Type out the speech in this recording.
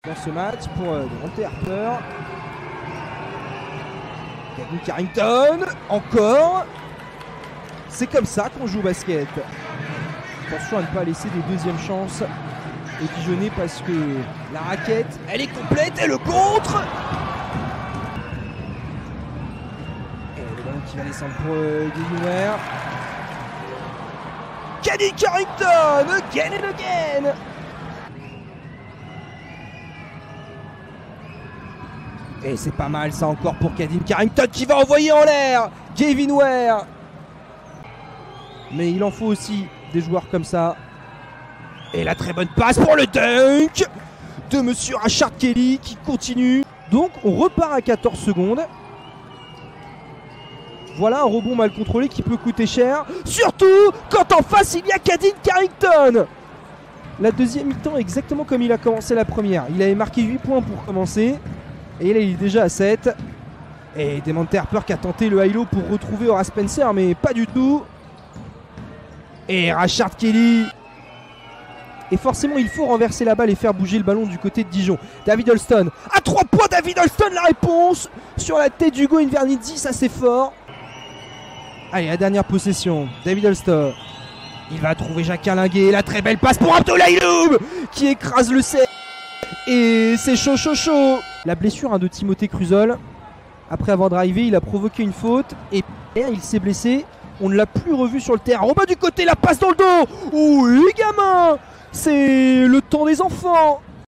dans ce match pour Devante Harper. Kevin Carrington, encore. C'est comme ça qu'on joue au basket. Attention à ne pas laisser des deuxièmes chances épigeonner parce que la raquette, elle est complète et le contre. Et le ballon qui va descendre pour Guillaume. Kevin Carrington, again and again. Et c'est pas mal ça encore pour Kevin Carrington qui va envoyer en l'air Gavin Ware. Mais il en faut aussi des joueurs comme ça. Et la très bonne passe pour le dunk de monsieur Rashard Kelly qui continue. Donc on repart à 14 secondes. Voilà un rebond mal contrôlé qui peut coûter cher. Surtout quand en face il y a Kevin Carrington. La deuxième mi-temps est exactement comme il a commencé la première. Il avait marqué 8 points pour commencer. Et là il est déjà à 7. Et Devante Harper qui a tenté le high-low pour retrouver Horace Spencer, mais pas du tout. Et Rashard Kelly. Et forcément il faut renverser la balle et faire bouger le ballon du côté de Dijon. David Holston. À 3 points David Holston, la réponse sur la tête d'Hugo Invernizzi, ça c'est fort. Allez, la dernière possession. David Holston. Il va trouver Jacques Linguet. La très belle passe pour Abdoulaye Loum qui écrase le set. Et c'est chaud, chaud, chaud. La blessure de Timothée Cruzol. Après avoir drivé, il a provoqué une faute. Et il s'est blessé. On ne l'a plus revu sur le terrain. Robin du côté, la passe dans le dos. Oui, gamin. C'est le temps des enfants.